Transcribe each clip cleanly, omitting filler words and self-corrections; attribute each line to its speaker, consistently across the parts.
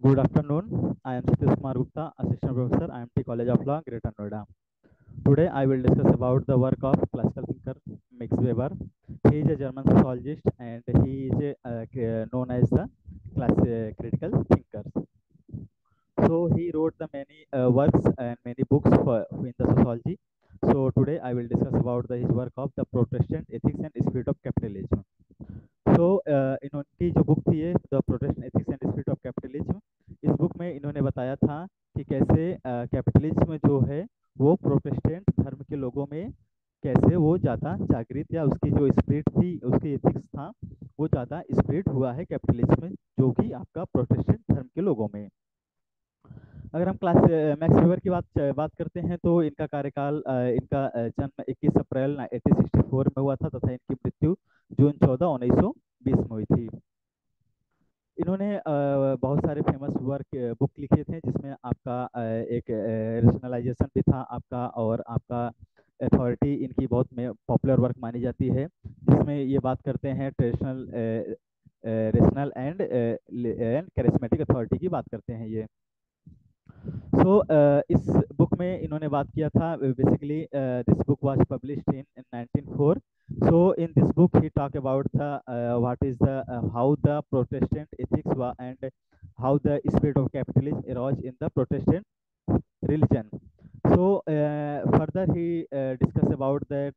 Speaker 1: Good afternoon. I am Satish Kumar Gupta, Assistant Professor, IMT College of Law, Greater Noida. Today, I will discuss about the work of classical thinker Max Weber. He is a German sociologist and he is known as the critical thinker. So he wrote the many works and many books in the sociology. So today, I will discuss about his work of the Protestant ethics and spirit of capitalism. तो इनकी जो book थी ये the Protestant ethics and spirit of capitalism, इस book में इन्होंने बताया था कि कैसे कैपिटलिज्म जो है वो प्रोटेस्टेंट धर्म के लोगों में कैसे वो ज़्यादा जागृत या उसकी जो स्पिरिट थी उसकी एथिक्स था वो ज़्यादा स्प्रेड हुआ है कैपिटलिज्म में जो कि आपका प्रोटेस्टेंट धर्म के लोगों में। अगर हम क्लास मैक्स वेबर की बात करते हैं तो इनका कार्यकाल इनका जन्म 21 अप्रैल 1864 में हुआ था तथा इनकी मृत्यु जून 14 1920 में हुई थी। इन्होंने बहुत सारे फेमस वर्क बुक लिखे थे जिसमें आपका एक रेशनलाइजेशन भी था आपका और आपका अथॉरिटी इनकी बहुत पॉपुलर वर्क मानी जाती है जिसमें ये बात करते हैं traditional rational and charismatic authority की बात करते हैं ये। सो इस बुक में इन्होंने बात किया था basically this book was published in 1904। so in this book he talk about the what is the how the Protestant ethics and how the spirit of capitalism arose in the Protestant religion. So further he discuss about that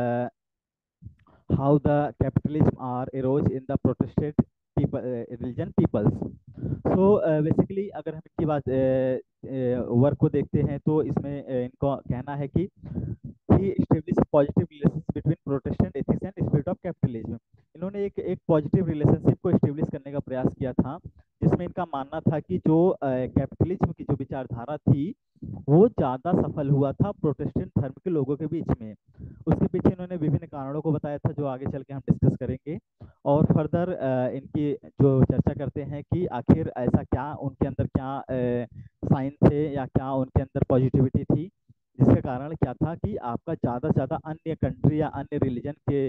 Speaker 1: how the capitalism are arose in the Protestant people religion peoples. So basically अगर हम इनकी बात work को देखते हैं तो इसमें इनको कहना है कि he establish positive relationship between Protestant ethics and spirit of capitalism. इन्होंने एक पॉजिटिव रिलेशनशिप को स्टेब्लिश करने का प्रयास किया था जिसमें इनका मानना था कि जो कैपिटलिज्म की जो विचारधारा थी वो ज़्यादा सफल हुआ था प्रोटेस्टेंट धर्म के लोगों के बीच में। उसके पीछे इन्होंने विभिन्न कारणों को बताया था जो आगे चल के हम डिस्कस करेंगे और फर्दर इनकी जो चर्चा करते हैं कि आखिर ऐसा क्या उनके अंदर क्या साइन थे या क्या उनके अंदर पॉजिटिविटी थी जिसके कारण क्या था कि आपका ज़्यादा से ज़्यादा अन्य कंट्री या अन्य रिलीजन के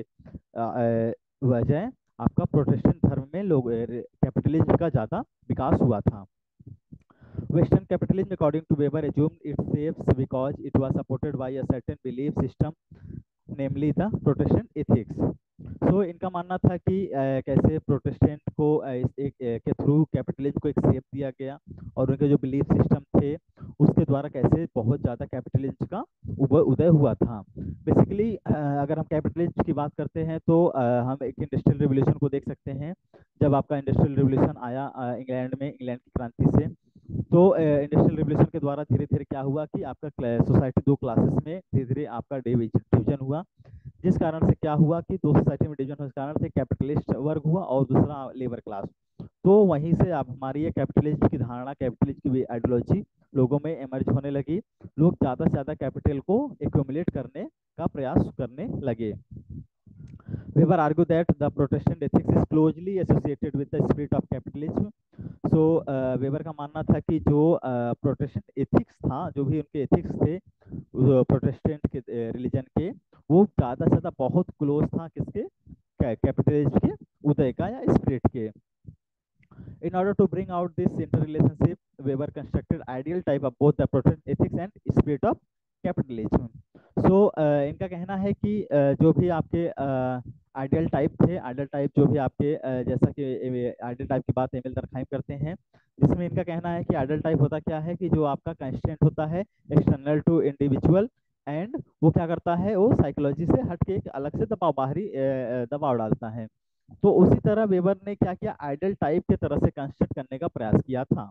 Speaker 1: वजह आपका प्रोटेस्टेंट धर्म में लोग कैपिटलिज्म का ज़्यादा विकास हुआ था। Western capitalism, according to Weber, assumed its shapes because it was supported by a certain belief system, namely the Protestant ethics. So इनका मानना था कि कैसे प्रोटेस्टेंट को के थ्रू कैपिटलिज्म को एक शेप दिया गया और उनके जो बिलीफ सिस्टम थे उसके द्वारा कैसे बहुत ज़्यादा कैपिटलिज्म का उदय हुआ था। बेसिकली अगर हम कैपिटलिज्म की बात करते हैं तो हम एक इंडस्ट्रियल रिवोल्यूशन को देख सकते हैं। जब आपका इंडस्ट्रियल रिवोल्यूशन आया इंग्लैंड में, इंग्लैंड की क्रांति से, तो इंडस्ट्रियल रिवोल्यूशन के द्वारा धीरे धीरे क्या हुआ कि आपका सोसाइटी दो क्लासेस में धीरे धीरे आपका डिवीजन हुआ जिस कारण से क्या हुआ कि दो सोसाइटी में डिवीजन होने के कारण से कैपिटलिस्ट वर्ग हुआ और दूसरा लेबर क्लास। तो वहीं से आप हमारी ये कैपिटलिज्म की धारणा कैपिटलिज्म की आइडियोलॉजी लोगों में इमर्ज होने लगी। लोग ज़्यादा से ज़्यादा कैपिटल को एक्यूमुलेट करने का प्रयास करने लगे। Weber argued that the Protestant ethics is closely associated with the spirit of capitalism. So Weber का मानना था कि जो प्रोटेस्टेंट एथिक्स था जो भी उनके एथिक्स थे प्रोटेस्टेंट के रिलीजन के वो ज़्यादा से ज़्यादा बहुत क्लोज था किसके कैपिटलिज्म के उदय का या स्पिरिट के। In order to bring out this interrelationship, Weber constructed ideal type of both the Protestant ethics and spirit of capitalism. So इनका कहना है कि जो भी आपके आइडियल टाइप थे, आइडियल टाइप जो भी आपके जैसा कि आइडियल टाइप की बात एमिल दरखाइम करते हैं जिसमें इनका कहना है कि आइडियल टाइप होता क्या है कि जो आपका कंस्टेंट होता है एक्सटर्नल टू इंडिविजुअल एंड वो क्या करता है वो साइकोलॉजी से हट के एक अलग से दबाव बाहरी दबाव डालता है। तो उसी तरह वेबर ने क्या किया आइडल टाइप के तरह से कंस्ट्रक्ट करने का प्रयास किया था।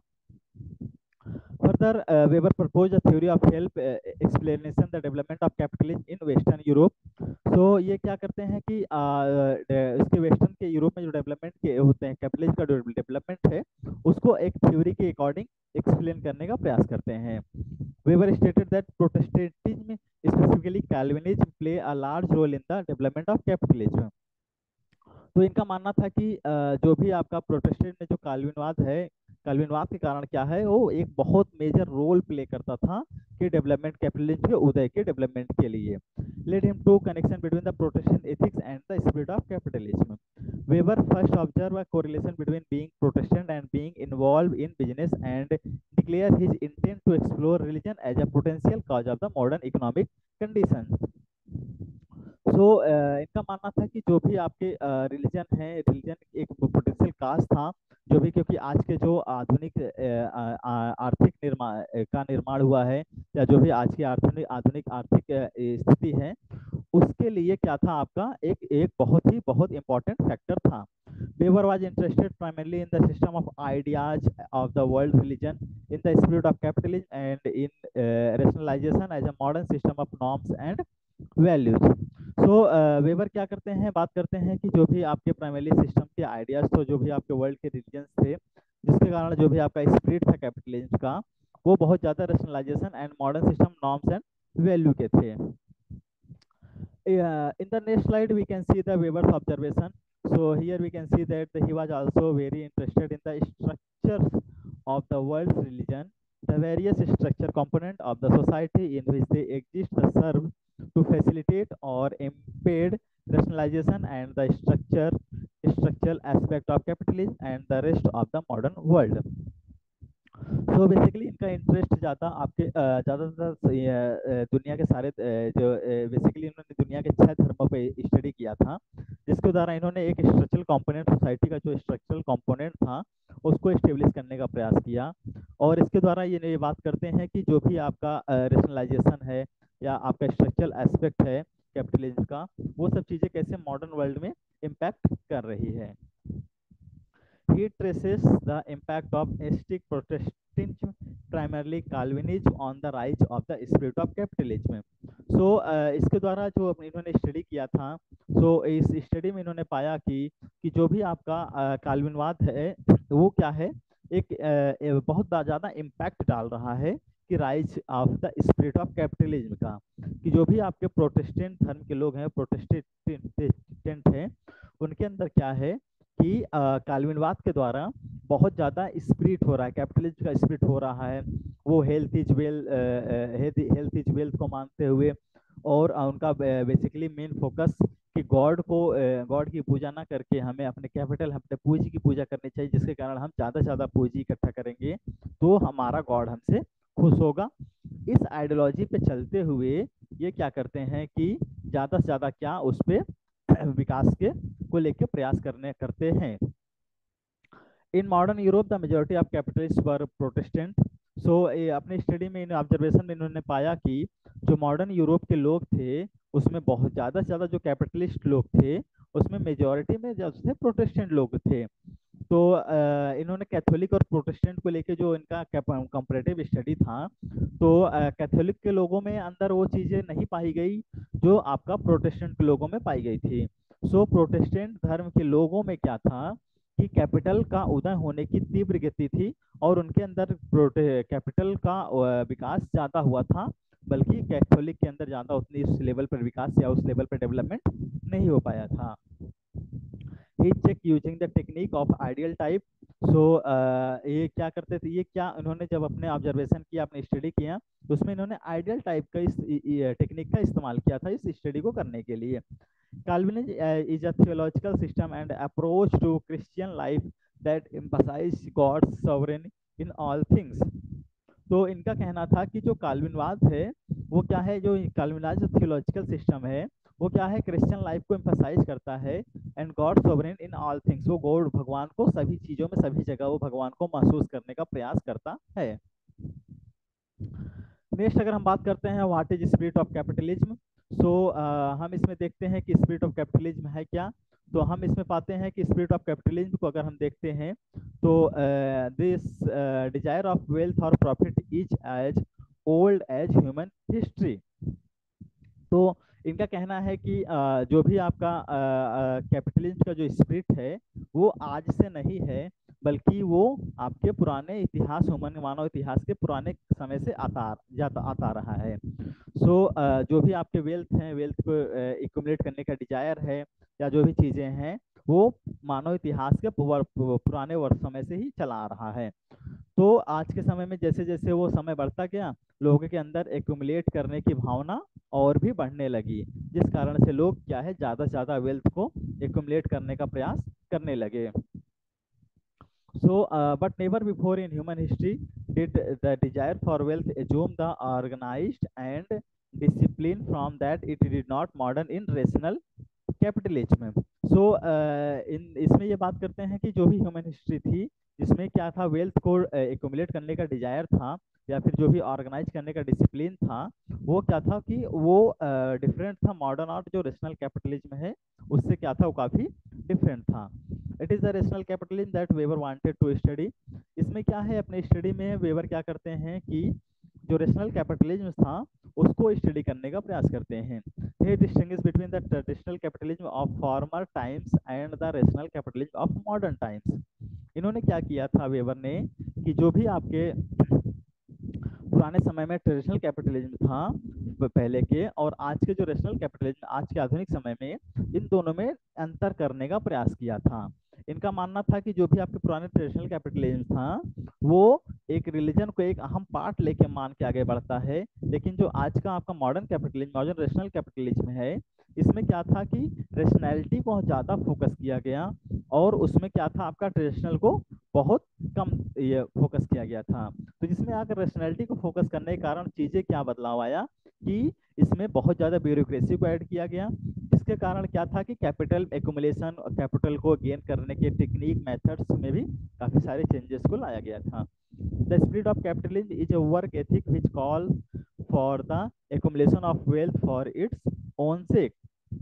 Speaker 1: Further Weber propose a theory of help explanation the development of capitalism in western Europe. So ये क्या करते हैं कि इसके वेस्टर्न के यूरोप में जो डेवलपमेंट के होते हैं कैपिटलिज्म का जो डेवलपमेंट है उसको एक थ्योरी के अकॉर्डिंग एक्सप्लेन करने का प्रयास करते हैं। Weber stated that Protestantism specifically Calvinism play a large role in the development of capitalism. तो इनका मानना था कि जो भी आपका प्रोटेस्टेंट में जो काल्विनवाद है काल्विनवाद के कारण क्या है वो एक बहुत मेजर रोल प्ले करता था कि डेवलपमेंट कैपिटलिज्म के उदय के डेवलपमेंट के लिए। Let him to connection between the Protestant ethics and the spirit of capitalism. Weber first observed a correlation between being Protestant and being involved in business and declared his intent to explore religion as a potential cause of the modern economic conditions. So इनका मानना था कि जो भी आपके religion है, religion एक potential cast था, जो भी, क्योंकि आज के जो आधुनिक आर्थिक निर्माण का निर्माण हुआ है, या जो भी आज की आधुनिक आधुनिक आर्थिक स्थिति है, उसके लिए क्या था आपका एक एक बहुत इंपॉर्टेंट फैक्टर था. Weber was interested primarily in the system of ideas of the world religion, in the spirit of capitalism, and in rationalization as a modern system of norms and values. So Weber क्या करते हैं, बात करते हैं कि जो भी आपके प्राइमरी सिस्टम के आइडियाज, तो जो भी आपके वर्ल्ड के रिलीजन्स थे, जिसके कारण जो भी आपका स्पिरिट था कैपिटलिज्म का, वो बहुत ज़्यादा rationalization and modern system norms and value के थे. In the next slide we can see the Weber's observation. So here we can see that he was also very interested in the structures of the world's religion, the various structure component of the society in which they exist serve to facilitate or impede rationalization and the structural aspect of capitalism and the rest of the modern world. So basically इनका interest ज़्यादा आपके ज़्यादातर दुनिया के सारे जो basically इन्होंने दुनिया के 6 धर्मों पे स्टडी किया था, जिसके द्वारा इन्होंने एक स्ट्रक्चरल कंपोनेंट, सोसाइटी का जो स्ट्रक्चरल कंपोनेंट था उसको स्टेब्लिश करने का प्रयास किया. और इसके द्वारा ये बात करते हैं कि जो भी आपका रेशनलाइजेशन है या आपका स्ट्रक्चरल एस्पेक्ट है कैपिटलिज्म का, वो सब चीज़ें कैसे मॉडर्न वर्ल्ड में इम्पैक्ट कर रही है. He traces the impact of strict Protestantism, primarily Calvinism, on the rise of the spirit of capitalism. So इसके द्वारा जो इन्होंने स्टडी किया था, so इस स्टडी में इन्होंने पाया कि जो भी आपका काल्विनवाद है वो क्या है, एक बहुत ज़्यादा इम्पैक्ट डाल रहा है कि rise of the spirit of capitalism का, कि जो भी आपके प्रोटेस्टेंट धर्म के लोग हैं, प्रोटेस्टेंट हैं, उनके अंदर क्या है कि काल्विनवाद के द्वारा बहुत ज़्यादा स्पिरिट हो रहा है, कैपिटलिज्म का स्पिरिट हो रहा है. वो हेल्थ इज वेल्थ को मानते हुए, और उनका बेसिकली मेन फोकस कि गॉड की पूजा ना करके हमें अपने कैपिटल, अपने पूंजी की पूजा करनी चाहिए, जिसके कारण हम ज़्यादा से ज़्यादा पूंजी इकट्ठा करेंगे तो हमारा गॉड हमसे खुश होगा. इस आइडियोलॉजी पे चलते हुए ये क्या करते हैं कि ज़्यादा से ज़्यादा क्या उस पर विकास को लेकर प्रयास करते हैं. In modern Europe the majority of capitalist were Protestant. So अपनी स्टडी में, इन ऑब्जर्वेशन में इन्होंने पाया कि जो मॉडर्न यूरोप के लोग थे उसमें बहुत ज़्यादा से ज़्यादा जो कैपिटलिस्ट लोग थे उसमें मेजोरिटी में जो थे प्रोटेस्टेंट लोग थे. तो इन्होंने कैथोलिक और प्रोटेस्टेंट को लेके जो इनका कंपैरेटिव स्टडी था, तो कैथोलिक के लोगों में अंदर वो चीज़ें नहीं पाई गई जो आपका प्रोटेस्टेंट के लोगों में पाई गई थी. सो प्रोटेस्टेंट धर्म के लोगों में क्या था कि कैपिटल का उदय होने की तीव्र गति थी, और उनके अंदर कैपिटल का विकास ज़्यादा हुआ था, बल्कि कैथोलिक के अंदर ज़्यादा उतनी उस लेवल पर विकास या उस लेवल पर डेवलपमेंट नहीं हो पाया था. He check using the technique of ideal type. So ये क्या करते थे, ये क्या इन्होंने जब अपने ऑब्जर्वेशन किया, अपने स्टडी किया, तो उसमें इन्होंने आइडियल टाइप का इस टेक्निक का इस्तेमाल किया था इस स्टडी को करने के लिए. Calvinism is a theological system and approach to Christian life that emphasizes God's sovereignty in all things. तो इनका कहना था कि जो काल्विनवाद है वो क्या है, जो काल्विनवाद जो थियोलॉजिकल सिस्टम है वो क्या है, क्रिश्चियन लाइफ को एम्फसाइज करता है, and God sovereign in all things. वो गॉड, भगवान को सभी चीज़ों में, सभी जगह वो भगवान को महसूस करने का प्रयास करता है. नेक्स्ट अगर हम बात करते हैं what is spirit of capitalism. So हम इसमें देखते हैं कि स्पिरिट ऑफ कैपिटलिज्म है क्या. तो हम इसमें पाते हैं कि स्पिरिट ऑफ कैपिटलिज्म को अगर हम देखते हैं तो दिस डिजायर ऑफ वेल्थ और profit is as old as human history. तो इनका कहना है कि जो भी आपका कैपिटलिज्म का जो स्पिरिट है वो आज से नहीं है, बल्कि वो आपके पुराने इतिहास, मानव इतिहास के पुराने समय से आता रहा है. सो जो भी आपके वेल्थ हैं, वेल्थ को एक्यूमुलेट करने का डिजायर है, या जो भी चीज़ें हैं वो मानव इतिहास के पुराने वर्ष समय से ही चला आ रहा है. तो आज के समय में जैसे जैसे वो समय बढ़ता गया, लोगों के अंदर एक्यूमुलेट करने की भावना और भी बढ़ने लगी, जिस कारण से लोग क्या है ज्यादा से ज्यादा वेल्थ को एक्यूमुलेट करने का प्रयास करने लगे। So, but never before in human history did the desire for wealth assume the organized and discipline from that it did not modern in rational capitalism. So इन इसमें ये बात करते हैं कि जो भी ह्यूमन हिस्ट्री थी, जिसमें क्या था, वेल्थ को एक्यूमुलेट करने का डिजायर था, या फिर जो भी ऑर्गेनाइज करने का डिसिप्लिन था, वो क्या था कि वो डिफरेंट था मॉडर्न और जो रेशनल कैपिटलिज्म है उससे, क्या था, वो काफी डिफरेंट था। It is the rational capitalism that Weber wanted to study. इसमें क्या है, अपने स्टडी में वेबर क्या करते हैं कि जो रेशनल कैपिटलिज्म था उसको स्टडी करने का प्रयास करते हैं। He distinguishes between the traditional capitalism of former times and the rational capitalism of modern times। इन्होंने क्या किया था वेबर ने कि जो भी आपके पुराने समय में ट्रेडिशनल कैपिटलिज्म था पहले के, और आज के जो रेशनल कैपिटलिज्म आज के आधुनिक समय में, इन दोनों में अंतर करने का प्रयास किया था। इनका मानना था कि जो भी आपके पुराने ट्रेडिशनल कैपिटलिज्म था वो एक रिलीजन को एक अहम पार्ट लेके मान के आगे बढ़ता है, लेकिन जो आज का आपका modern capitalism, modern rational capitalism है, इसमें क्या था कि रेशनैलिटी को ज़्यादा फोकस किया गया, और उसमें क्या था, आपका ट्रेडिशनल को बहुत कम ये फोकस किया गया था। तो जिसमें आकर रेशनैलिटी को फोकस करने के कारण चीजें क्या बदलाव आया कि इसमें बहुत ज्यादा ब्यूरोक्रेसी को ऐड किया गया, जिसके कारण क्या था कि कैपिटल एक्युमुलेशन और कैपिटल को गेन करने के टेक्निक मेथड्स में भी काफी सारे चेंजेस को लाया गया था। The spirit of capitalism is a work ethic which calls for the accumulation of wealth for its own sake।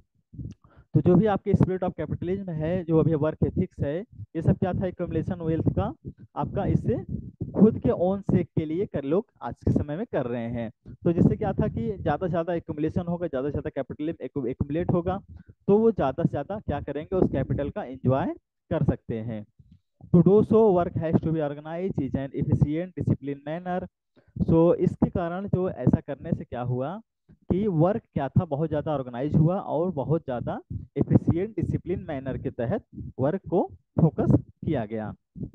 Speaker 1: तो जो भी आपके स्पिरिट ऑफ कैपिटलिज्म है, जो अभी वर्क एथिक्स है, ये सब क्या था, एक्युमुलेशन वेल्थ का आपका, इससे खुद के ओन सेक के लिए कर लोग आज के समय में कर रहे हैं। तो जिससे क्या था कि ज्यादा से ज्यादा एक्युमुलेशन होगा, ज्यादा से ज्यादा कैपिटल एक्युमुलेट होगा, तो वो ज्यादा से ज्यादा क्या करेंगे, उस कैपिटल का एंजॉय कर सकते हैं। To do so work has to be organize is an efficient discipline manner. So इसके कारण जो ऐसा करने से क्या हुआ कि वर्क क्या था, बहुत ज्यादा ऑर्गेनाइज हुआ और बहुत ज्यादा एफिशिएंट डिसिप्लिन मैनर के तहत वर्क को फोकस किया गया।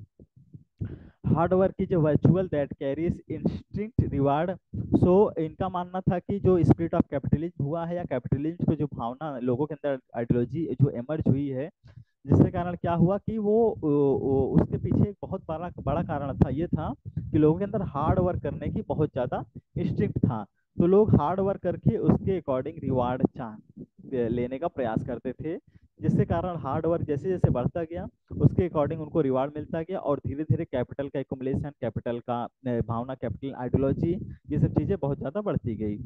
Speaker 1: हार्ड वर्क की जो virtual that carries instinct reward. So इनका मानना था कि जो स्पिरिट ऑफ कैपिटलिज्म हुआ है, या कैपिटलिज्म को जो भावना लोगों के अंदर आइडियोलॉजी जो एमर्ज हुई है, जिसके कारण क्या हुआ कि उसके पीछे एक बहुत बड़ा बड़ा कारण था, ये था कि लोगों के अंदर हार्ड वर्क करने की बहुत ज्यादा इंस्टिंक्ट था। तो लोग हार्ड वर्क करके उसके अकॉर्डिंग रिवार्ड चाह लेने का प्रयास करते थे, जिसके कारण हार्ड वर्क जैसे जैसे बढ़ता गया उसके अकॉर्डिंग उनको रिवार्ड मिलता गया, और धीरे धीरे कैपिटल का एकुमुलेशन, कैपिटल का भावना, कैपिटल आइडियोलॉजी, ये सब चीजें बहुत ज्यादा बढ़ती गई।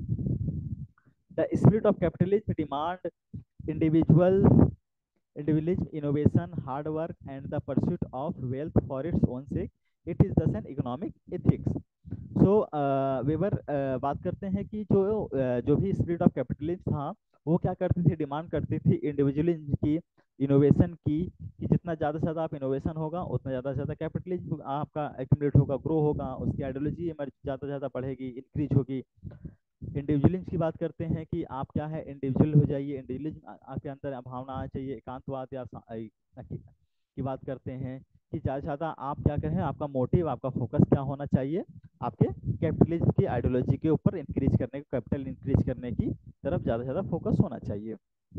Speaker 1: The spirit of capitalism demand individual individualism, innovation, hard work, and the pursuit of wealth for its own sake. It is thus an economic ethics. So Weber बात करते हैं कि जो भी स्पिरिट ऑफ कैपिटलिज्म था, वो क्या करती थी, डिमांड करती थी इंडिविजुअलिज्म की, इनोवेशन की, कि जितना ज़्यादा से ज़्यादा आप इनोवेशन होगा उतना ज़्यादा से ज़्यादा कैपिटलिज्म आपका एक्यूमुलेट होगा, ग्रो होगा, उसकी आइडियोलॉजी ज़्यादा से ज़्यादा बढ़ेगी, इंक्रीज होगी। इंडिविजुअलिज्म की बात करते हैं कि आप क्या है, इंडिविजुअल हो जाइए, इंडिविजुअलिज्म आपके अंदर भावना आना चाहिए, एकांतवाद या की बात करते हैं कि ज़्यादा से ज़्यादा आप क्या करें, आपका मोटिव, आपका फोकस क्या होना चाहिए, आपके कैपिटलिज्म की आइडियोलॉजी के ऊपर इंक्रीज करने, कैपिटल इंक्रीज करने की तरफ ज़्यादा से ज़्यादा फोकस होना चाहिए।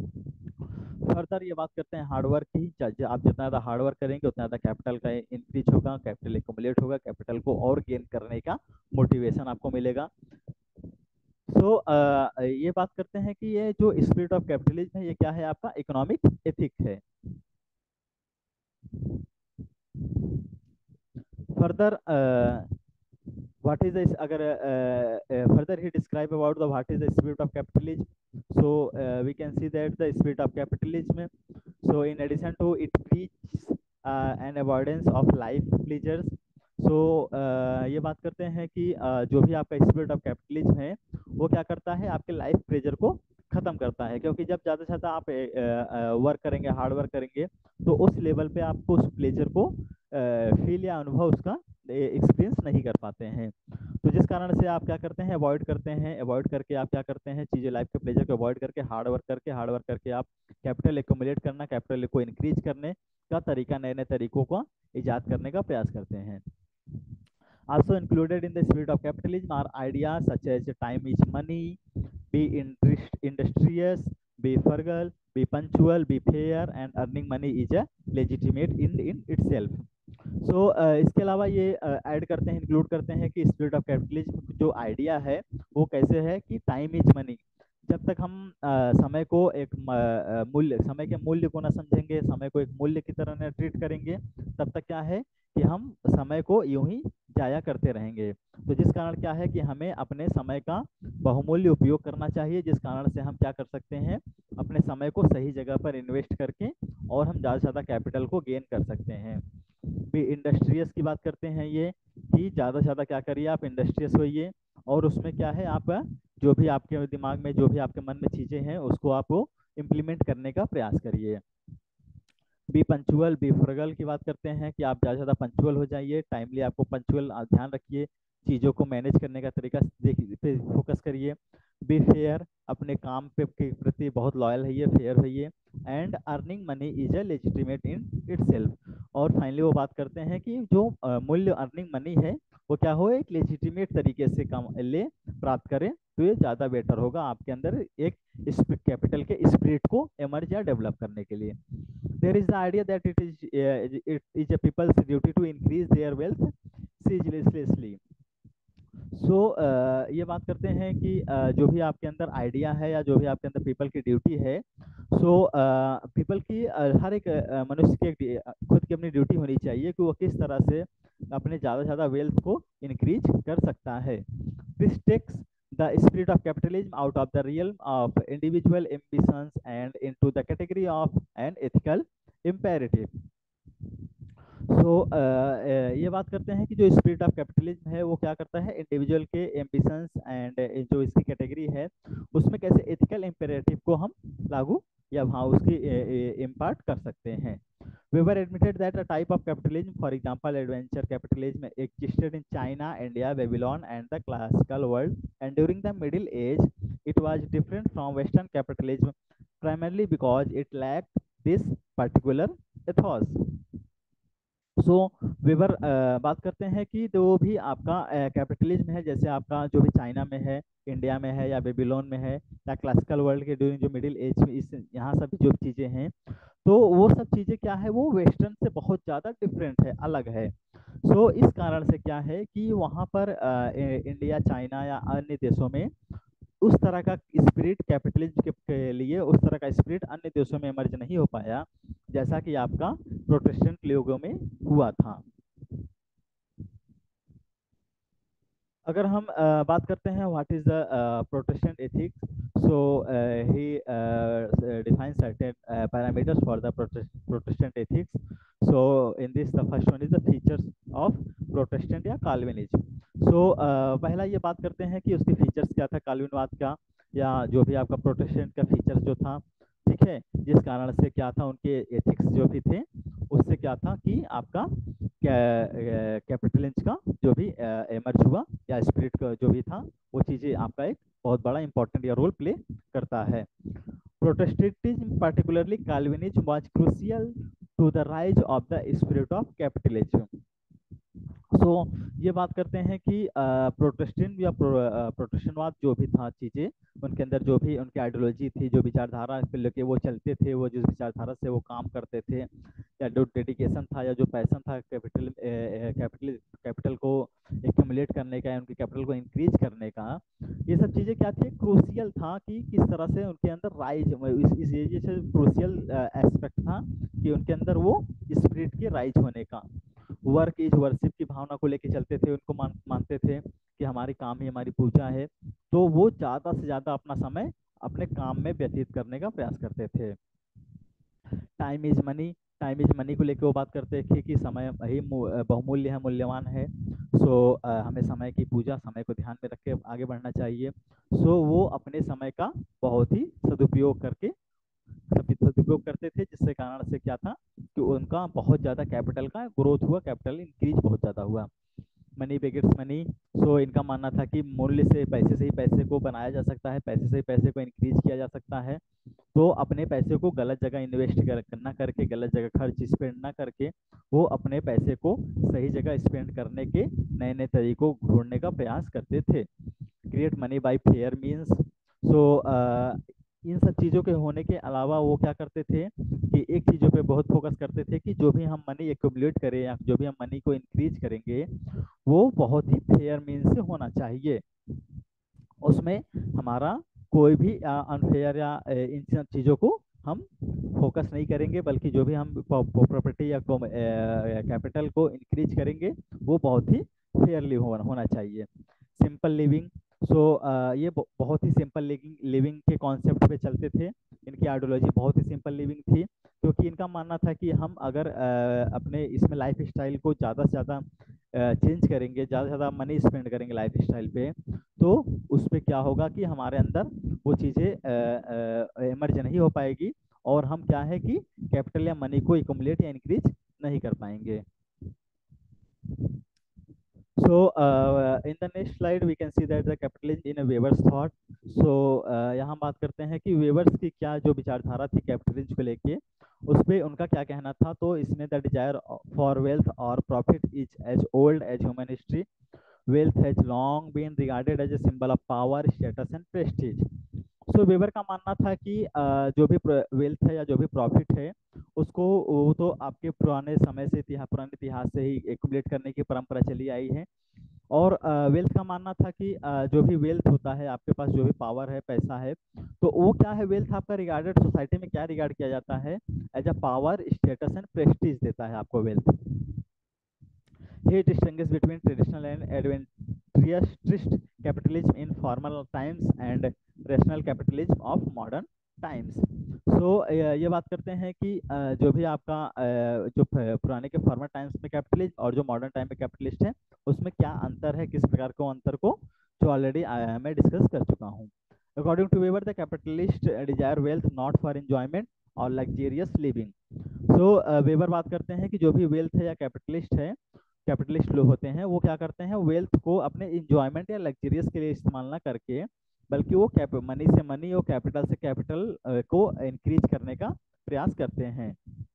Speaker 1: फर्दर ये बात करते हैं हार्डवर्क की, आप जितना ज़्यादा हार्डवर्क करेंगे उतना ज़्यादा कैपिटल का इंक्रीज होगा, कैपिटल एक्युमुलेट होगा, कैपिटल को और गेन करने का मोटिवेशन आपको मिलेगा। सो ये बात करते हैं कि ये जो स्पिरिट ऑफ कैपिटलिज्म है, ये क्या है, आपका इकोनॉमिक एथिक है। फर्दर what is this अगर further he describe about the what is the spirit of capitalism, so we can see that the spirit of capitalism, so in addition to it preaches an avoidance of life pleasures। so ये बात करते हैं कि जो भी आपका spirit of capitalism है, वो क्या करता है, आपके लाइफ प्लेजर को खत्म करता है, क्योंकि जब ज़्यादा से ज़्यादा आप वर्क करेंगे, हार्ड वर्क करेंगे, तो उस लेवल पे आपको उस प्लेजर को फील या अनुभव उसका एक्सपीरियंस नहीं कर पाते हैं। तो जिस कारण से आप क्या करते हैं, अवॉइड करते हैं, अवॉइड करके आप क्या करते हैं, चीज़ें लाइफ के प्लेजर को अवॉइड करके हार्ड वर्क करके आप कैपिटल एक्युमुलेट करना, कैपिटल को इंक्रीज करने का तरीका, नए नए तरीकों का इजाद करने का प्रयास करते हैं। Also included in the spirit of capitalism are ideas such as time is money, be industrious, be frugal, be punctual, be fair, and earning money is a legitimate in itself. सो इसके अलावा ये ऐड करते हैं, include करते हैं कि spirit of capitalism जो idea है वो कैसे है कि टाइम इज मनी। जब तक हम समय को एक मूल्य, समय के मूल्य को ना समझेंगे, समय को एक मूल्य की तरह ना ट्रीट करेंगे, तब तक क्या है कि हम समय को यूं ही जाया करते रहेंगे। तो जिस कारण क्या है कि हमें अपने समय का बहुमूल्य उपयोग करना चाहिए, जिस कारण से हम क्या कर सकते हैं, अपने समय को सही जगह पर इन्वेस्ट करके और हम ज़्यादा से ज़्यादा कैपिटल को गेन कर सकते हैं। भी इंडस्ट्रियस की बात करते हैं ये, कि ज़्यादा से ज़्यादा क्या करिए, आप इंडस्ट्रियस होइए, और उसमें क्या है, आप जो भी आपके दिमाग में, जो भी आपके मन में चीज़ें हैं, उसको आप इम्प्लीमेंट करने का प्रयास करिए। बी पंचुअल, बी फ्रगल की बात करते हैं कि आप ज़्यादा से ज़्यादा पंचुअल हो जाइए, टाइमली, आपको पंचुअल ध्यान रखिए, चीज़ों को मैनेज करने का तरीका देखिए, पे फोकस करिए। बी फेयर, अपने काम पे के प्रति बहुत लॉयल है, फेयर है। And earning money is a legitimate in itself. और फाइनली वो बात करते हैं कि जो मूल्य अर्निंग मनी है वो क्या हो, एक लेजिटिमेट तरीके से काम ले प्राप्त करें, तो ये ज़्यादा बेटर होगा आपके अंदर एक कैपिटल के स्पिरिट को एमर्ज या डेवलप करने के लिए। There is the idea that it is a people's duty to increase their wealth ceaselessly. सो ये बात करते हैं कि जो भी आपके अंदर आइडिया है या जो भी आपके अंदर पीपल की ड्यूटी है, सो पीपल की हर एक मनुष्य की खुद की अपनी ड्यूटी होनी चाहिए कि वो किस तरह से अपने ज़्यादा से ज़्यादा वेल्थ को इंक्रीज कर सकता है। This takes the spirit of capitalism out of the realm of individual ambitions and into the category of an ethical imperative. So ये बात करते हैं कि जो स्पिरिट ऑफ कैपिटलिज्म है वो क्या करता है, इंडिविजुअल के एम्बिशंस एंड जो इसकी कैटेगरी है उसमें कैसे एथिकल इम्पेरेटिव को हम लागू या वहाँ उसकी इम्पार्ट कर सकते हैं। Weber admitted that a type of capitalism, for example, adventure capitalism, existed in China, India, Babylon, and the classical world. And during the Middle Age, it was different from Western capitalism, primarily because it lacked this particular ethos. So Weber बात करते हैं कि जो भी आपका capitalism है, जैसे आपका जो भी चाइना में है, इंडिया में है, या बेबीलोन में है, या क्लासिकल वर्ल्ड के ड्यूरिंग जो मिडिल एज में इस यहाँ सब जो चीज़ें हैं, तो वो सब चीज़ें क्या है, वो वेस्टर्न से बहुत ज़्यादा डिफरेंट है, अलग है। सो इस कारण से क्या है कि वहाँ पर इंडिया, चाइना या अन्य देशों में उस तरह का स्पिरिट कैपिटलिज्म के लिए, उस तरह का स्पिरिट अन्य देशों में इमर्ज नहीं हो पाया जैसा कि आपका प्रोटेस्टेंट युगों में हुआ था। अगर हम बात करते हैं what is the Protestant ethics, so he define certain parameters for the Protestant ethics. So in this the first one is the features of Protestant या काल्विनिज्म। सो पहला ये बात करते हैं कि उसके फीचर्स क्या था काल्विनवाद का, या जो भी आपका प्रोटेस्टेंट का फीचर्स जो था, ठीक है, जिस कारण से क्या था, उनके एथिक्स जो भी थे, उससे क्या था कि आपका कैपिटलिज्म का जो भी एमर्ज हुआ या स्पिरिट का जो भी था, वो चीज़ें आपका एक बहुत बड़ा इंपॉर्टेंट या रोल प्ले करता है। Protestantism particularly Calvinism was crucial to the rise of the spirit of capitalism. So ये बात करते हैं कि प्रोटेस्टेंट या प्रोटेस्टेंटवाद जो भी था चीज़ें, उनके अंदर जो भी उनकी आइडियोलॉजी थी, जो विचारधारा पे लेके वो चलते थे, वो जिस विचारधारा से वो काम करते थे, या जो डेडिकेशन था या जो पैसन था कैपिटल को एक्यूमुलेट करने का या उनके कैपिटल को इंक्रीज करने का, ये सब चीज़ें क्या थी, क्रूशियल था कि किस तरह से उनके अंदर राइज, इस वजह से क्रूशियल एस्पेक्ट था कि उनके अंदर वो स्पिरिट के राइज होने का, वर्क इज वर्शिप की भावना को लेके चलते थे, उनको मानते थे कि हमारी काम ही हमारी पूजा है, तो वो ज़्यादा से ज़्यादा अपना समय अपने काम में व्यतीत करने का प्रयास करते थे। Time is money, time is money को लेकर वो बात करते थे कि समय ही बहुमूल्य है, मूल्यवान है। सो हमें समय की पूजा, समय को ध्यान में रख के आगे बढ़ना चाहिए। सो वो अपने समय का बहुत ही सदुपयोग करके सदुपयोग करते थे, जिससे कारण से क्या था कि उनका बहुत ज़्यादा कैपिटल का ग्रोथ हुआ, कैपिटल इंक्रीज बहुत ज़्यादा हुआ। Money बेगेट्स money. सो इनका मानना था कि मूल्य से ही पैसे को बनाया जा सकता है, पैसे से ही पैसे को इंक्रीज किया जा सकता है। तो अपने पैसे को गलत जगह इन्वेस्ट करना करके, गलत जगह खर्च स्पेंड ना करके, वो अपने पैसे को सही जगह स्पेंड करने के नए नए तरीकों ढूंढने का प्रयास करते थे। Create money by fair means. So इन सब चीज़ों के होने के अलावा वो क्या करते थे कि एक चीज़ों पे बहुत फोकस करते थे कि जो भी हम मनी एक्यूमुलेट करें या जो भी हम मनी को इंक्रीज करेंगे, वो बहुत ही फेयर मीन्स से होना चाहिए। उसमें हमारा कोई भी अनफेयर या इन सब चीज़ों को हम फोकस नहीं करेंगे, बल्कि जो भी हम प्रॉपर्टी या कैपिटल को इंक्रीज करेंगे वो बहुत ही फेयरली होना चाहिए। Simple living. सो ये बहुत ही सिंपल लिविंग लिविंग के कॉन्सेप्ट पे चलते थे। इनकी आइडियोलॉजी बहुत ही सिंपल लिविंग थी, क्योंकि इनका मानना था कि हम अगर अपने इसमें लाइफ स्टाइल को ज़्यादा से ज़्यादा चेंज करेंगे, ज़्यादा से ज़्यादा मनी स्पेंड करेंगे लाइफ स्टाइल पे, तो उस पे क्या होगा कि हमारे अंदर वो चीज़ें इमर्ज नहीं हो पाएगी, और हम क्या है कि कैपिटल या मनी को इकुमुलेट या इंक्रीज नहीं कर पाएंगे। So in the next slide we can see that the capitalism in a Weber's thought. So यहाँ बात करते हैं कि वेवर्स की क्या जो विचारधारा थी कैपिटलिज्म को लेके, उस पे उनका क्या कहना था। तो इसमें द डिजायर फॉर वेल्थ और profit is as old as human history. Wealth has long been regarded as a symbol of power, status and prestige. So Weber का मानना था कि जो भी वेल्थ है या जो भी प्रॉफिट है, उसको वो तो आपके पुराने समय से पुराने इतिहास से ही एक्युमुलेट करने की परंपरा चली आई है। और वेल्थ का मानना था कि जो भी वेल्थ होता है, आपके पास जो भी पावर है, पैसा है, तो वो क्या है, वेल्थ आपका रिगार्डेड सोसाइटी में क्या रिगार्ड किया जाता है, as a power, status and prestige देता है आपको wealth. He distinguishes between traditional and adventurist capitalism in formal times and rational capitalism of modern times. So ये बात करते हैं कि जो भी आपका जो पुराने के फॉर्मल टाइम्स में कैपिटलिस्ट और जो मॉडर्न टाइम में कैपिटलिस्ट है, उसमें क्या अंतर है, किस प्रकार को अंतर को, जो ऑलरेडी मैं डिस्कस कर चुका हूँ। According to Weber the capitalist desire wealth not for enjoyment और लग्जेरियस लिविंग। सो वेबर बात करते हैं कि जो भी वेल्थ है या कैपिटलिस्ट लोग होते हैं, वो क्या करते हैं, वेल्थ को अपने इंजॉयमेंट या लग्जरियस के लिए इस्तेमाल ना करके, बल्कि वो मनी से मनी और कैपिटल से कैपिटल को इंक्रीज करने का प्रयास करते हैं।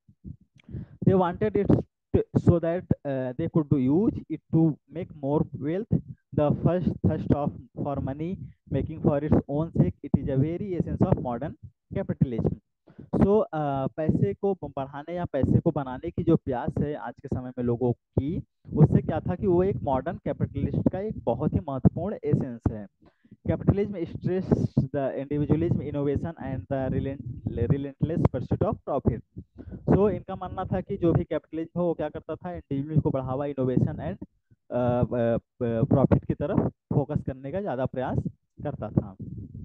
Speaker 1: They wanted it so that they could use it to make more wealth. The first thirst of for money making for its own sake, it is a very essence of modern capitalism. So पैसे को बढ़ाने या पैसे को बनाने की जो प्यास है आज के समय में लोगों की, उससे क्या था कि वो एक मॉडर्न कैपिटलिस्ट का एक बहुत ही महत्वपूर्ण एसेंस है। Capitalism stress the individualism, innovation and the relentless pursuit of profit. So इनका मानना था कि जो भी कैपिटलिज्म हो, वो क्या करता था, इंडिविजुअल को बढ़ावा, इनोवेशन एंड प्रॉफिट की तरफ फोकस करने का ज़्यादा प्रयास करता था।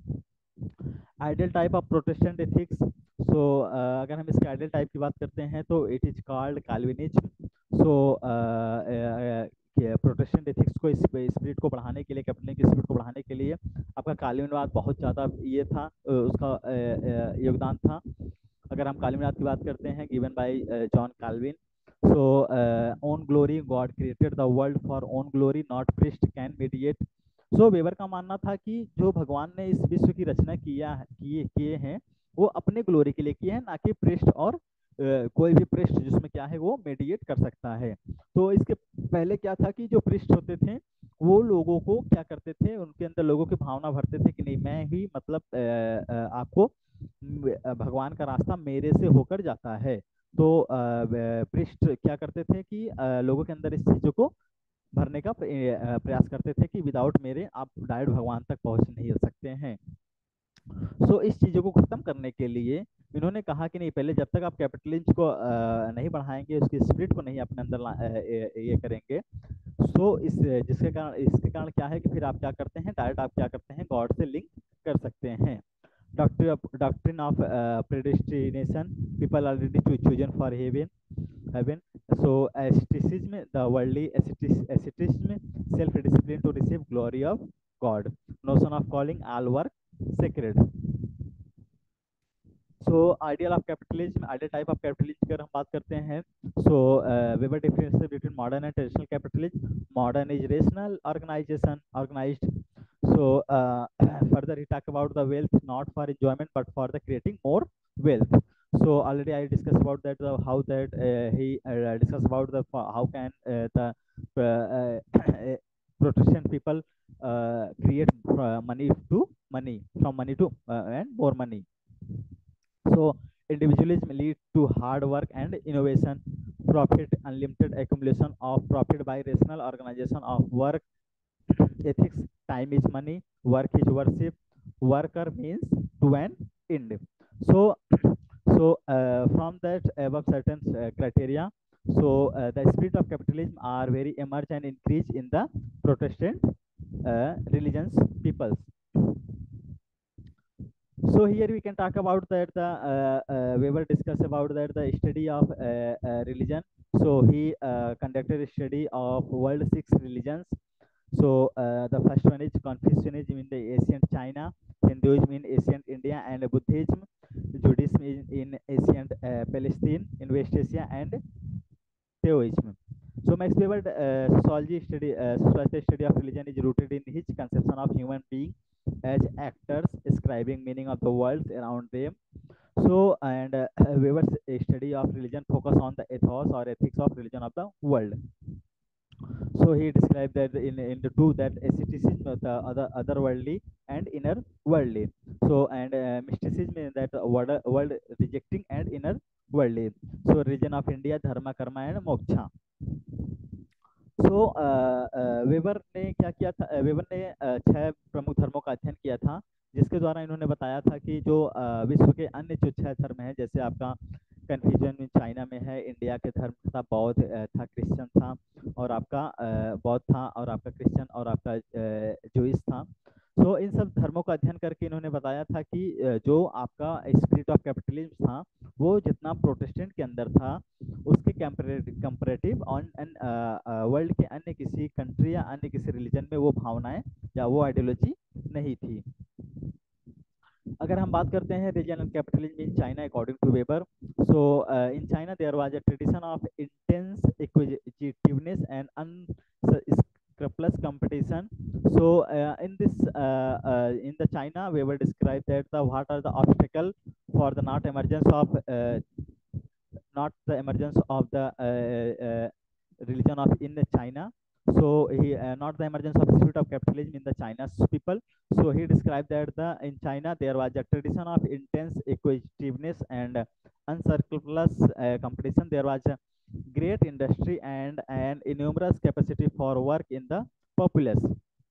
Speaker 1: Ideal type of Protestant ethics. So अगर हम इसके आइडियल टाइप की बात करते हैं तो it is called Calvinism. So Protestant ethics को, स्पिरिट को बढ़ाने के लिए, कैपिटलिज्म की स्पिरिट को बढ़ाने के लिए आपका कैल्विनवाद बहुत ज़्यादा ये था, उसका योगदान था। अगर हम कैल्विनवाद की बात करते हैं, given by John Calvin. So own glory, God created the world for own glory, not priest can mediate. So Weber का मानना था कि जो भगवान ने इस विश्व की रचना किए हैं, वो अपने ग्लोरी के लिए किए हैं, ना कि पृष्ठ और कोई भी पृष्ठ जिसमें क्या है वो मेडिएट कर सकता है। तो इसके पहले क्या था कि जो पृष्ठ होते थे वो लोगों को क्या करते थे, उनके अंदर लोगों की भावना भरते थे कि नहीं, मैं ही मतलब आपको भगवान का रास्ता मेरे से होकर जाता है। तो पृष्ठ क्या करते थे कि लोगों के अंदर इस चीजों को भरने का प्रयास करते थे कि विदाउट मेरे आप डायरेक्ट भगवान तक पहुंच नहीं सकते हैं। सो इस चीज़ों को खत्म करने के लिए इन्होंने कहा कि नहीं, पहले जब तक आप कैपिटलिज्म को नहीं बढ़ाएंगे, उसकी स्पिरिट को नहीं अपने अंदर ये करेंगे, सो इसके कारण क्या है कि फिर आप क्या करते हैं, डायरेक्ट आप क्या करते हैं, गॉड से लिंक कर सकते हैं। Doctrine of predestination, people already to chosen for heaven. So asceticism, the worldly asceticism, self discipline to receive glory of God, notion of calling all work sacred. So ideal of capitalism, ideal type of capitalism की अगर हम बात करते हैं, so Weber difference between modern and traditional capitalism. Modern is rational organisation organised. So further he talk about the wealth not for enjoyment but for the creating more wealth. So already I discussed about that, how that he discussed about the how can the Protestant people create money to money from money to and more money. So individualism leads to hard work and innovation, profit, unlimited accumulation of profit by rational organization of work, ethics, time is money, work is worship, worker means to an end. So, from that above certain criteria, so the spirit of capitalism are very emerge and increase in the Protestant religions peoples. So here we can talk about that the we will discuss about that the study of religion. So he conducted a study of world six religions. So the first one is Confucianism in the ancient China, Hinduism in ancient India, and Buddhism, Judaism in ancient Palestine, in West Asia, and Theoism. So Max Weber sociology study of religion is rooted in his conception of human being as actors, ascribing meaning of the world around them. So and Weber's study of religion focus on the ethos or ethics of religion of the world. So he described that in the two, that asceticism, the otherworldly and inner worldly. So and mysticism is that world rejecting and inner worldly. So religion of India, dharma, karma, and moksha. So Weber ने क्या किया था, weber ने छह प्रमुख धर्मों का अध्ययन किया था, जिसके द्वारा इन्होंने बताया था कि जो विश्व के अन्य जो छह धर्म हैं, जैसे आपका कन्फ्यूजन चाइना में है, इंडिया के धर्म था बौद्ध था, क्रिश्चियन था, और आपका बौद्ध था, और आपका क्रिश्चियन, और आपका जूइश था. सो इन सब धर्मों का अध्ययन करके इन्होंने बताया था कि जो आपका स्पिरिट ऑफ कैपिटलिज्म था, वो जितना प्रोटेस्टेंट के अंदर था, उसके कंपैरेटिव ऑन वर्ल्ड के अन्य किसी कंट्री या अन्य किसी रिलीजन में वो भावनाएं या वो आइडियोलॉजी नहीं थी. अगर हम बात करते हैं religion and capitalism in China according to Weber, so in China there was a tradition of intense acquisitiveness and unscrupulous competition. So in the China, Weber described that the what are the obstacle for the not emergence of the religion of in China. So he not the emergence of spirit of capitalism in the China's people. So he described that in China there was a tradition of intense acquisitiveness and unscrupulous competition. There was a great industry and an enormous capacity for work in the populace.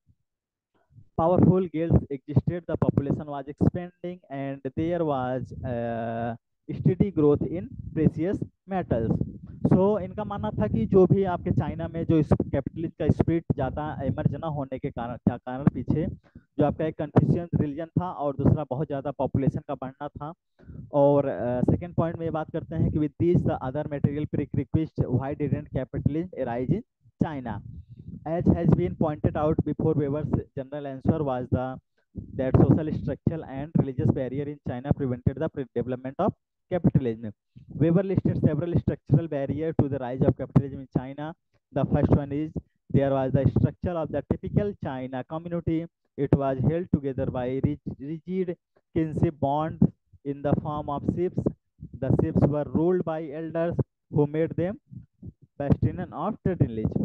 Speaker 1: Powerful guilds existed, the population was expanding, and there was steady growth in precious metals. So इनका मानना था कि जो भी आपके China में जो capitalist का स्पिरिट ज़्यादा इमर्ज न होने के कारण पीछे जो आपका एक कन्फ्यूशियन रिलीजन था, और दूसरा बहुत ज़्यादा पॉपुलेशन का बढ़ना था. और सेकेंड पॉइंट में ये बात करते हैं कि with this the other material prerequisite why didn't capitalism arise in China. As has been pointed out before, Weber's general answer was that social, structural, and religious barrier in China prevented the development of capitalism. Weber listed several structural barriers to the rise of capitalism in China. The first one is there was the structure of the typical China community. It was held together by rigid kinship bonds in the form of ships. The ships were ruled by elders who made them bastions of tutelage.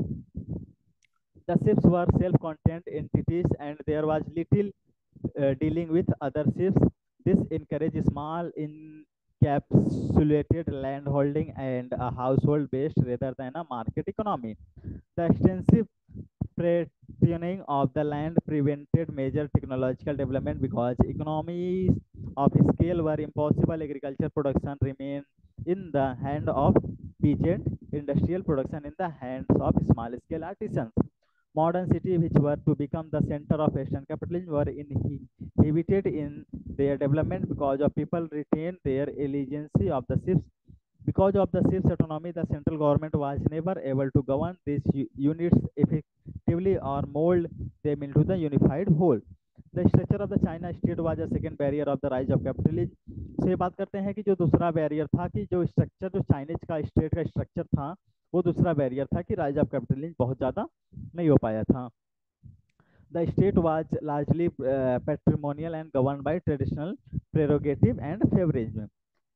Speaker 1: The ships were self-contained entities and there was little dealing with other ships. This encouraged small encapsulated landholding and a household based rather than a market economy. The extensive partitioning of the land prevented major technological development because economies of scale were impossible. Agriculture production remained in the hand of peasant, industrial production in the hands of small scale artisans. Modern cities, which were to become the center of Western capitalism, were inhibited in their development because of people retained their allegiance of the ships. Because of the ships' autonomy, the central government was never able to govern these units effectively or mold them into the unified whole. The structure of the China state was a second barrier of the rise of capitalism. से बात करते हैं कि जो दूसरा barrier था कि जो स्ट्रक्चर जो चाइनीज का स्टेट का स्ट्रक्चर था वो दूसरा बैरियर था कि राइज ऑफ कैपिटलिज्म बहुत ज़्यादा नहीं हो पाया था। The state was largely patrimonial and governed by traditional prerogative and favorism.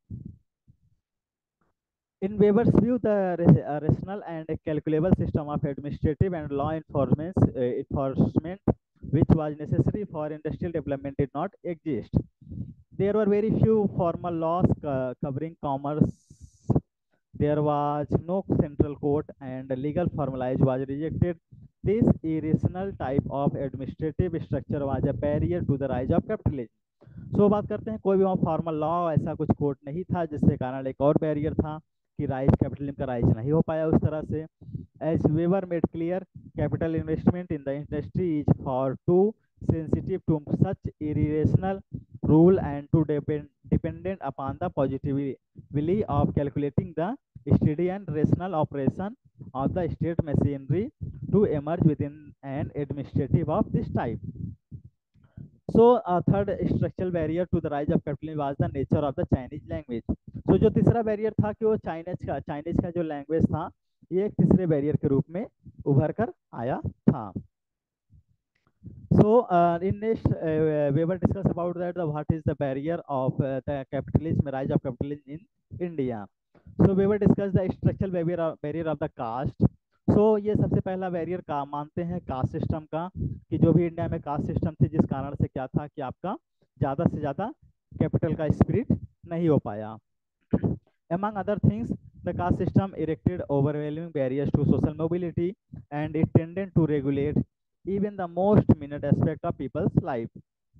Speaker 1: In Weber's view, the rational and calculable system of administrative and law enforcement which was necessary for industrial development did not exist. There were very few formal laws covering commerce. There was no central court and legal formalized was rejected. This irrational type of administrative structure was a barrier to the rise of capitalism. सो बात करते हैं कोई भी वहाँ formal law ऐसा कुछ court नहीं था जिसके कारण एक और बैरियर था कि राइज कैपिटलिज्म का राइज नहीं हो पाया उस तरह से। As Weber made clear capital investment in the industry is far too sensitive to such irrational rule and too dependent upon the positivity of calculating the steady and rational operation of the state machinery to emerge within an administrative of this type. So, third structural barrier to the rise of capitalism was the nature of the Chinese language. So, जो तीसरा barrier था कि वो Chinese का जो language था ये एक तीसरे बैरियर के रूप में उभर कर आया था। So, in next, we will discuss about that what is the barrier of the capitalism, rise of capitalism in India. So, we will discuss the structural barrier of the caste. So, ये सबसे पहला barrier का मानते हैं caste system का कि जो भी इंडिया में कास्ट सिस्टम थी जिस कारण से क्या था कि आपका ज़्यादा से ज़्यादा कैपिटल का स्प्रिट नहीं हो पाया। Among other things, the caste system erected overwhelming barriers to social mobility and it tended to regulate even the most minute aspect of people's life.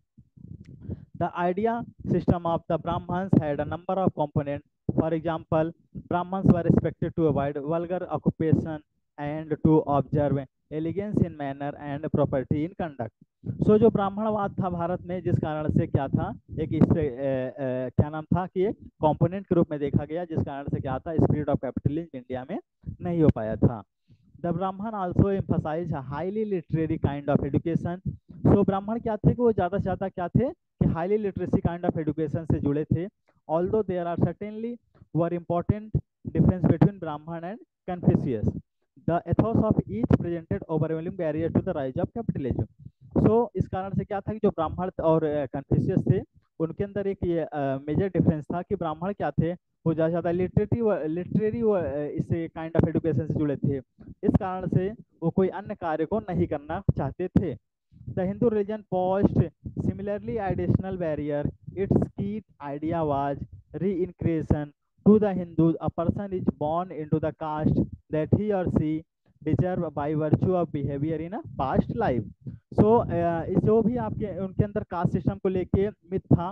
Speaker 1: The idea system of the Brahmins had a number of components. For example, Brahmins were expected to avoid vulgar occupation and to observe elegance in manner and property in conduct. सो जो ब्राह्मणवाद था भारत में जिस कारण से क्या था एक इससे क्या नाम था कि एक कंपोनेंट के रूप में देखा गया जिस कारण से क्या था स्पिरिट ऑफ कैपिटलिज्म इंडिया में नहीं हो पाया था। The Brahman also emphasize highly literary kind of education. So Brahman क्या थे कि वो ज़्यादा से ज़्यादा क्या थे कि highly literacy kind of education से जुड़े थे। Although there are certainly very important difference between Brahman and Confucius, the ethos of each presented overwhelming barrier to the rise of capitalism. So इस कारण से क्या था कि जो ब्राह्मण और कन्फ्यूशियस थे उनके अंदर एक ये मेजर डिफरेंस था कि ब्राह्मण क्या थे वो ज़्यादा लिटरेरी इस काइंड ऑफ एजुकेशन से जुड़े थे, इस कारण से वो कोई अन्य कार्य को नहीं करना चाहते थे। The Hindu religion posed similarly additional barrier, its key idea was reincarnation to the Hindus a person is born into the caste that he or she deserve by virtue of behavior in a past life. So जो भी आपके उनके अंदर caste system को लेके myth था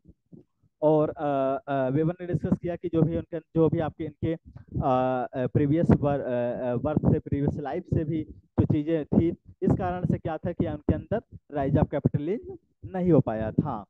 Speaker 1: और weber ने डिस्कस किया कि जो भी आपके इनके प्रीवियस बर्थ से प्रीवियस लाइफ से भी जो चीज़ें थी इस कारण से क्या था कि उनके अंदर राइज ऑफ कैपिटलिज्म नहीं हो पाया था।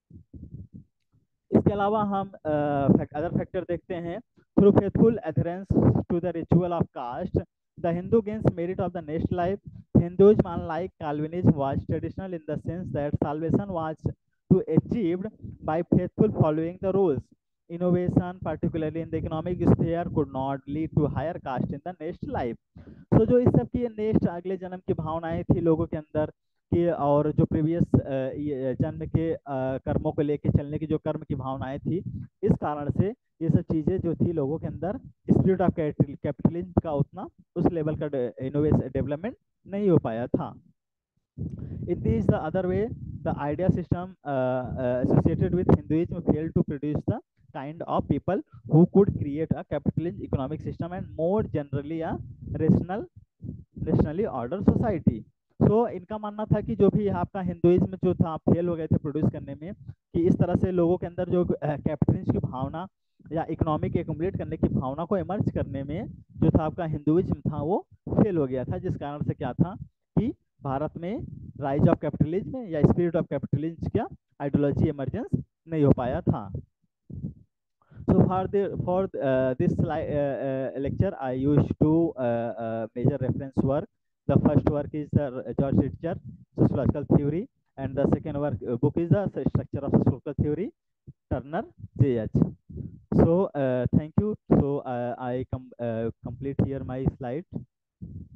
Speaker 1: इसके अलावा हम अदर फैक्टर देखते हैं। Through faithful adherence to the ritual of caste the Hindu gains merit of the next life. Hinduism, unlike Calvinism, was traditional in the sense that salvation was to achieved by faithful following the rules. Innovation, particularly in the economic sphere, could not lead to higher caste in the next life. So जो इस सब की next अगले जन्म की भावनाएं थी लोगों के अंदर कि और जो प्रीवियस जन्म के कर्मों को लेके चलने की जो कर्म की भावनाएं थी इस कारण से ये सब चीज़ें जो थी लोगों के अंदर स्पिरिट ऑफ कैपिटलिज्म का उतना उस लेवल का इनोवेशन डेवलपमेंट नहीं हो पाया था। In this the other way, the idea system associated with Hinduism failed to produce the kind of people who could create a capitalist economic system and more generally a rationally ordered society. So इनका मानना था कि जो भी आपका Hinduism जो था fail हो गए थे प्रोड्यूस करने में कि इस तरह से लोगों के अंदर जो कैपिटलिज्म की भावना या इकोनॉमिक एक्युमुलेट करने की भावना को इमर्ज करने में जो था आपका हिंदुइज्म था वो फेल हो गया था, जिस कारण से क्या था कि भारत में राइज ऑफ कैपिटलिज्म या स्पिरिट ऑफ कैपिटलिज्म का आइडियोलॉजी इमर्जेंस नहीं हो पाया था। So for this lecture, I used to major reference work. The first work is the George Ritzer, Sociological Theory, and the second work book is the structure of social theory, Turner J.H. So thank you. So I complete here my slide.